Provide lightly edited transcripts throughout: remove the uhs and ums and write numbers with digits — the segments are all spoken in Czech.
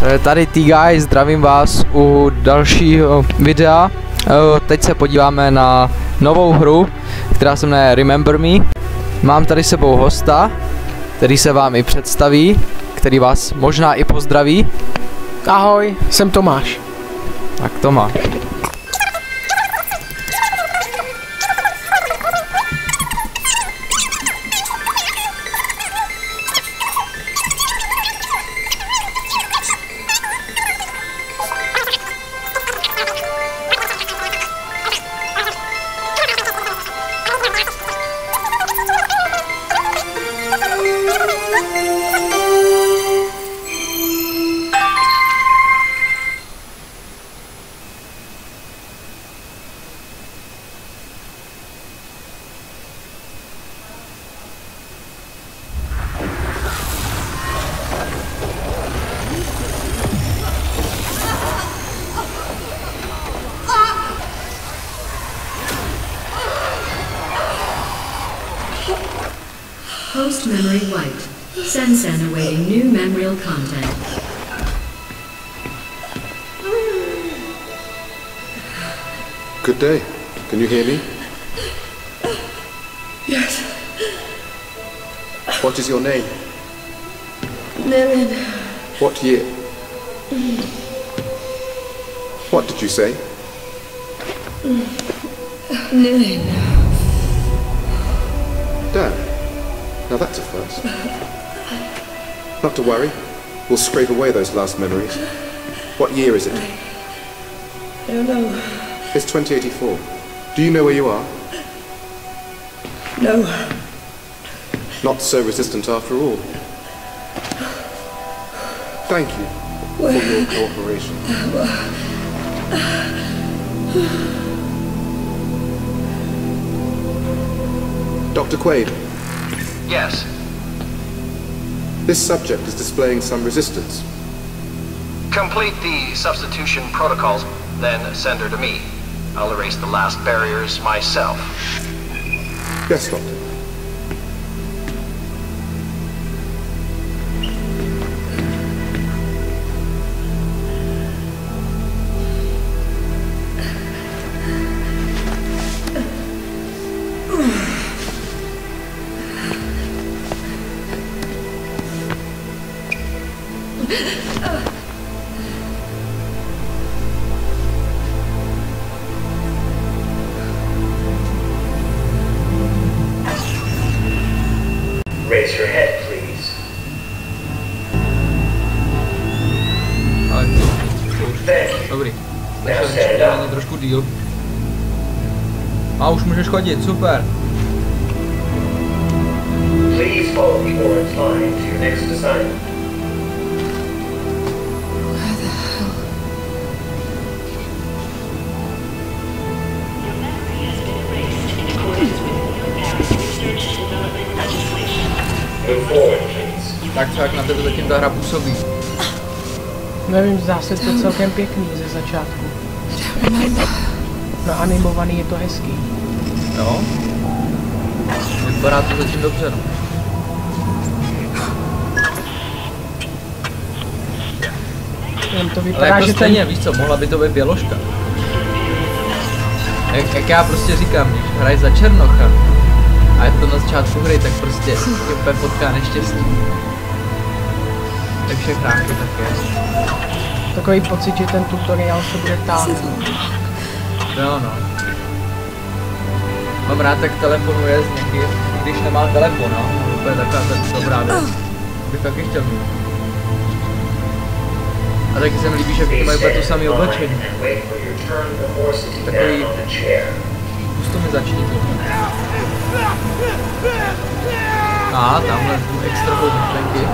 Tady T-Guy, zdravím vás u dalšího videa. Teď se podíváme na novou hru, která se jmenuje Remember Me. Mám tady s sebou hosta, který se vám i představí, který vás možná i pozdraví. Ahoj, jsem Tomáš. Tak Tomáš. Host memory wiped. Sen awaiting new memorial content. Good day. Can you hear me? Yes. What is your name? Nilin. What year? What did you say? Nilin. Dan. Now that's a first. Not to worry. We'll scrape away those last memories. What year is it? I don't know. It's 2084. Do you know where you are? No. Not so resistant after all. Thank you for your cooperation. Dr. Quaid. Yes. This subject is displaying some resistance. Complete the substitution protocols, then send her to me. I'll erase the last barriers myself. Yes, Doctor. Raise your head, please. Dobrý. Now stand up. Trošku díl. A už můžeš chodit, super. Please follow the orange line to your next assignment. Where the hell? Your memory has been erased in accordance with New Paris Research and Development legislation. Move forward, please. Tak co, jak na tebe zatím ta hra působí? Nevím, zdá se to celkem pěkný ze začátku. No animovaný je to hezký. Jo? Vypadá to zatím dobře, no. Jen to Ale vypadá, jako že stejně, víš co, mohla by to být běložka. Jak já prostě říkám, když hraješ za Černocha a je to na začátku hry, tak prostě tě úplně potká neštěstí. Jak všech hráčů tak je. Takový pocit, že ten tutoriál se bude táhnout. Jo no. Mám rád, tak telefonuje s někým, když nemá telefon, no. To je taková dobrá věc. Bych taky chtěl mít. A taky se mi líbí, že všichni mají úplně to samé oblečení. Takový... Pusto mi začni to. A tamhle tu extra myšlenky.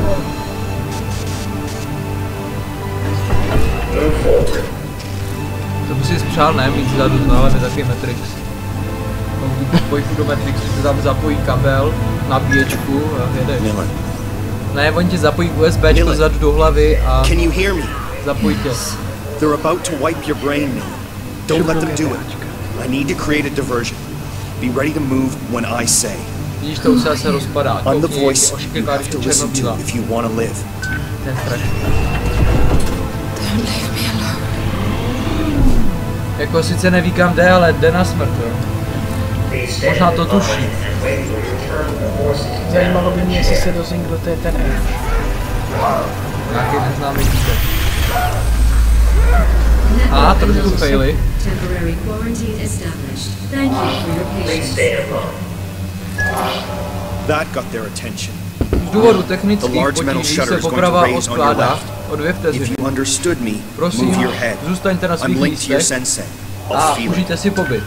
To by si spřál, ne, mít vzadu, no, ale mi taky Matrix. Pojďu do Matrixu, ty tam zapojí kabel, nabíječku a jedeš. Ne, on ti zapojí USBčko vzadu do hlavy a zapojí tě. They're about to wipe your brain, Neil. Don't let them do it. I need to create a diversion. Be ready to move when I say. Vidíš, to už se zase rozpadá. I'm the voice you have to listen to if you want to live. To je strašný. Jako sice neví kam jde, ale jde na smrt, jo. Možná to tuší. Zajímalo by mě, jestli se dozvím, kdo to je ten elf. Nějaký neznámý týpek. A trošku faily. Temporary quarantine established. Thank you for your patience. That got their attention. Z důvodu technických potíží se poprava odkládá o 2 If vteřiny. you understood me, Prosím, move your head. zůstaňte na I'm svých linked to your místech sensei. a I'll feel it. užijte si pobyt.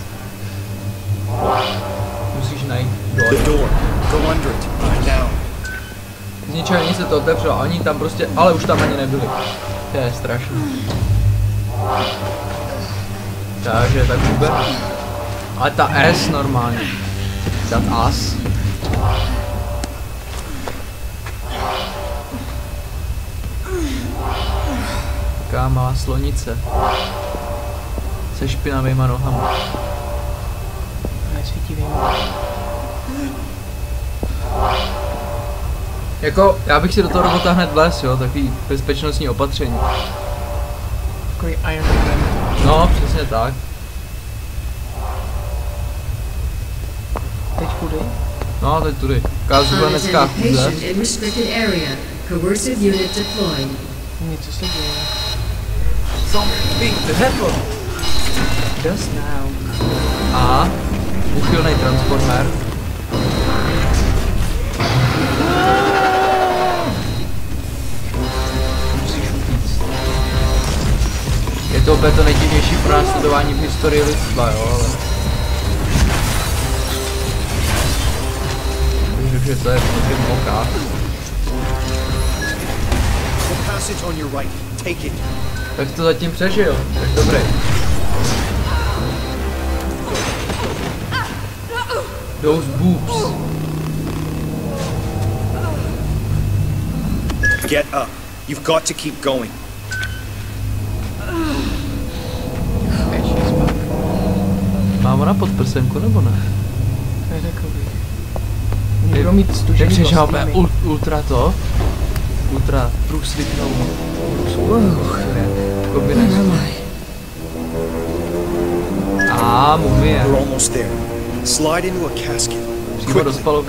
Musíš najít The dole. door. Go under it. Now. Z ničeho nic se to otevřelo, oni tam prostě, ale už tam ani nebyli. To je strašné. Takže tak vůbec. Ale ta S normálně. Dat as. Taká malá slonice. Se špinavýma nohama. Nesvítivýma. Jako, já bych si do toho robota hned vlez, jo, takový bezpečnostní opatření. Takový Iron Man. No, přesně tak. Teď kudy? No, teď tudy. Kázuvánecká Unattended chůze. patient in restricted area. Coercive unit deployed. Něco se děje. Something happened. Just now. A úchylnej transformer. Musíš utíct. Je to opět to nejdivnější pronásledování v historii lidstva, jo, ale... Že to je v takovém okách. The passage on your right. Take it. Tak to zatím přežil, tak dobrý. Those boobs. Get up. You've got to keep going. Má ona podprsenku nebo ne? Neřekl bych. Někdo mít stužený Nepřežáme kostýmy. ultra to? Ultra průsvitnou kombinaci. A mumie. We're almost there. Slide into a casket. Přímo do Quickly. spalovny.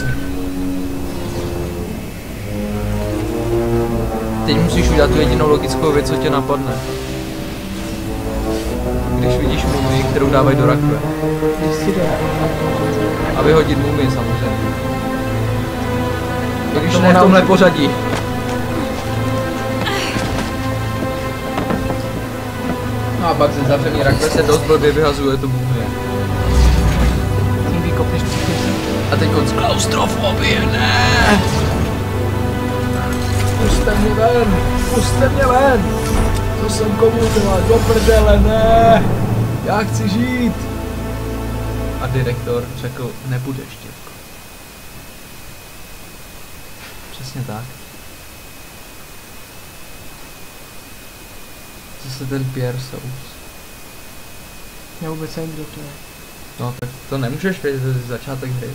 Teď musíš udělat tu jedinou logickou věc, co tě napadne. Když vidíš mumii, kterou dávají do rakve. Když si jde. A vyhodit mumii samozřejmě. I když tomu ne v nám- tomhle pořadí. No a pak ze zavřený rakve se dost blbě vyhazuje tu mumie. Tím vykopneš příkaz. A teď konc klaustrofobie, ne! Puste mě ven! Puste mě ven! Co jsem komu dělal? Do prdele, ne! Já chci žít! A direktor řekl, nebudeš, děvko. Přesně tak. Zase ten Pierre Sous. Já vůbec nevím, kdo to je. No tak to nemůžeš vědět, to je začátek hry.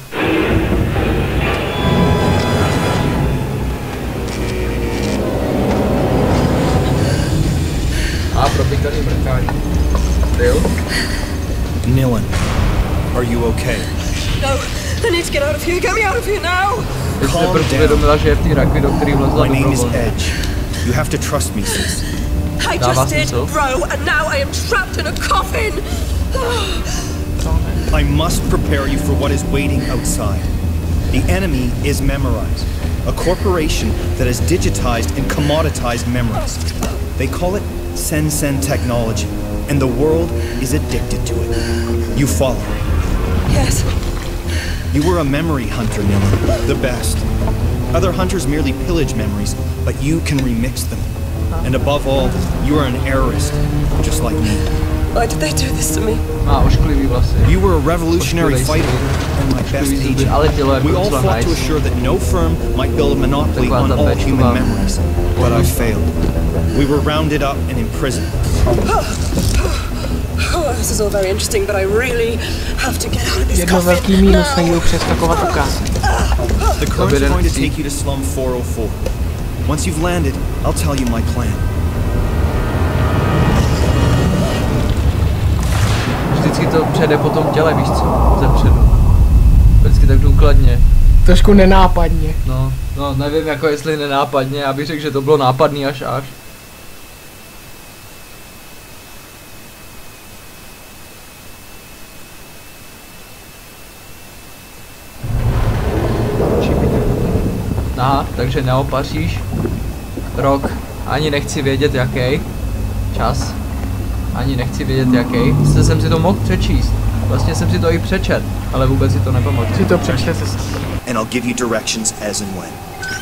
A propíkaný mrkání. Styl? Nilan, are you okay? No, I need to get out of here. Get me out of here now. Teď se Calm proto down. uvědomila, že je v té rakvi, do který vlezla My name is dobrovolně. Edge. You have to trust me, sis. I Dává just did, smysl. bro, and now I am trapped in a coffin. I must prepare you for what is waiting outside. The enemy is Memorize, a corporation that has digitized and commoditized memories. They call it Sen technology, and the world is addicted to it. You follow. Yes. You were a memory hunter, Nilan, the best. Other hunters merely pillage memories, but you can remix them. And above all, you are an errorist, just like me. Why did they do this to me? Má ošklivý vlasy. You were a revolutionary fighter and my best agent. We all fought to assure that no firm might build a monopoly on all human memories. But I failed. We were rounded up and imprisoned. Oh, this is all very interesting, but I really have to get out of this Jedno velký coffin mínus, now. nejde přeskakovat u kasy. The current is going to take you to Slum 404. Once you've landed, I'll tell you my plan. přede po tom těle, víš co? Zepředu. Vždycky tak důkladně. Trošku nenápadně. No, nevím jako jestli nenápadně, já bych řekl, že to bylo nápadný až. Aha, takže neopaříš. Rok, ani nechci vědět jaký. Čas. Ani nechci vědět jaký. Jsem si to mohl přečíst. Vlastně jsem si to i přečet, ale vůbec si to nepamatuji. Si to přečtete. And I'll give you directions as and when.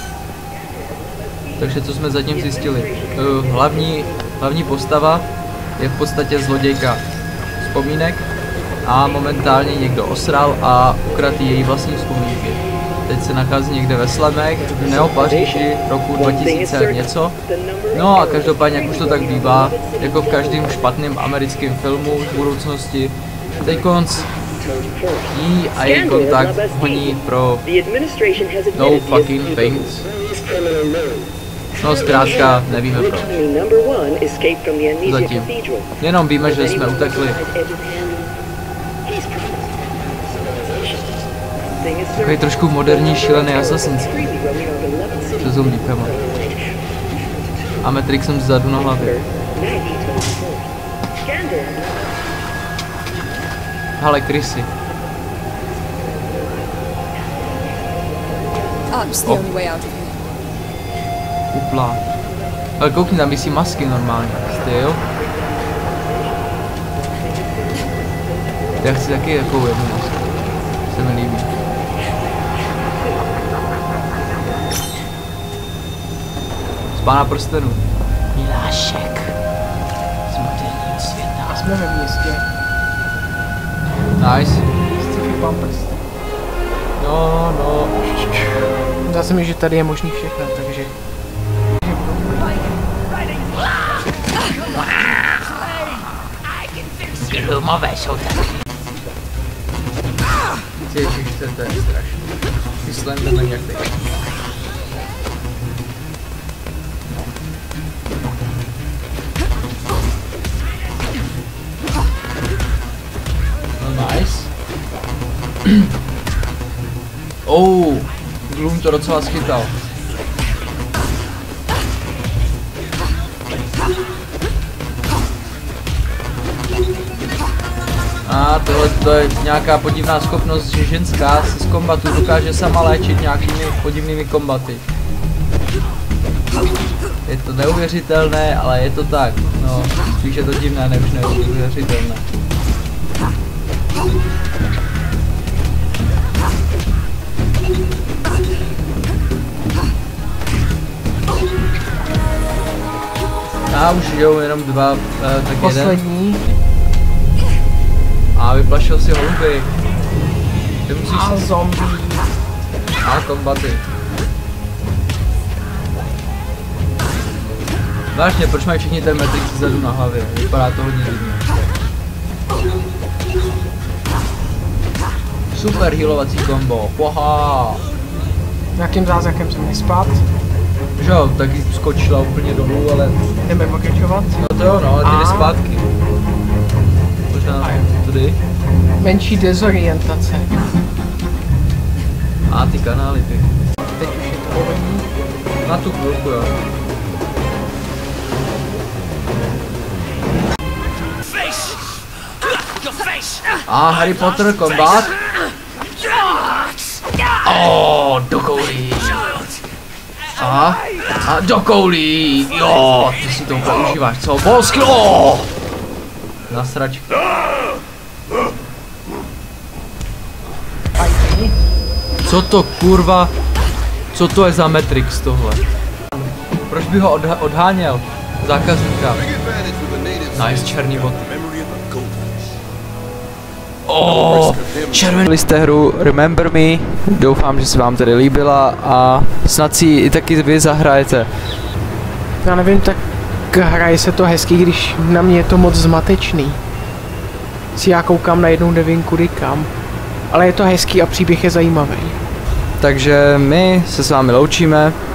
Takže co jsme zatím zjistili? Hlavní postava je v podstatě zlodějka vzpomínek a momentálně někdo osral a ukradl její vlastní vzpomínky. Teď se nachází někde ve slemech, v Neopaříži roku 2000 něco. No a každopádně, jak už to tak bývá, jako v každém špatném americkém filmu z budoucnosti, teď konc jí a její kontakt honí pro no fucking things. No zkrátka nevíme proč. Zatím. Jenom víme, že jsme utekli. Takový trošku moderní šílený Assassin's Creed. Se zombíkama. A Matrixem vzadu na hlavě. Hele, krysy. Upla. Ale koukni, tam visí masky normálně. Styl. Já chci taky jakou jednu masku. Se mi líbí. Z Pána prstenů. Milášek. Z moderního světa. A jsme ve městě. Nice. Sci-fi Pán prsten. No. Zdá se mi, že tady je možný všechno, takže... Filmové jsou taky. Ježiš, to je strašný. Ty Slenderman jak teď. No nice. Gloom to docela schytal. A tohle to je nějaká podivná schopnost, že ženská se z kombatu dokáže sama léčit nějakými podivnými kombaty. Je to neuvěřitelné, ale je to tak. No, spíš je to divné, než neuvěřitelné. A už žijou jenom dva, tak poslední. A vyplašil si holuby. Ty musíš a zombie. A kombaty. Vážně, proč mají všichni ten Matrix vzadu na hlavě? Vypadá to hodně divně. Super healovací kombo. Poha. Nějakým zázrakem jsem nespad. Že jo, taky skočila úplně dolů, ale... Jdeme pokračovat? No to jo, no, ale ty jde zpátky. Možná tudy. Menší dezorientace. A ty kanály, ty. Teď už je to pohodlný. Na tu chvilku, jo. A Harry Potter kombat. Do koulí. A do koulí. Jo, ty si to používáš, co? Polsklo! Na sračky. Co to kurva? Co to je za Matrix tohle? Proč by ho odháněl? Zákazníka. Nice, černý boty. Červený jste hru Remember Me, doufám, že se vám tedy líbila a snad si i taky vy zahrajete. Já nevím, tak hraje se to hezky, když na mě je to moc zmatečný. Si já koukám, najednou nevím kudy kam, ale je to hezký a příběh je zajímavý. Takže my se s vámi loučíme.